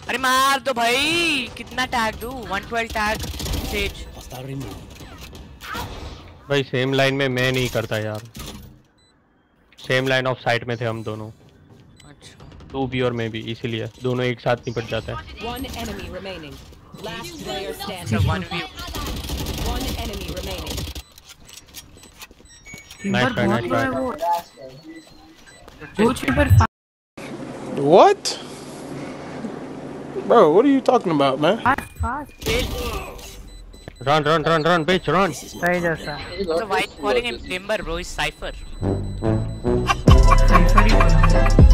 अरे मार दो भाई, कितना टैग दूं? 112 टैग सेज। भाई सेम लाइन में मैं नहीं करता यार, सेम लाइन ऑफ साइट में थे हम दोनों। अच्छा 2B और मैं भी, इसीलिए दोनों एक साथ निपट जाते हैं। One enemy remaining. Last player अच्छा standing. 1v। One enemy remaining. Nice try, nice try. What? Bro, what are you talking about, man? Run, run, run, run, bitch, run. सही जैसा। So why calling him Timber bro? He's Cypher. सही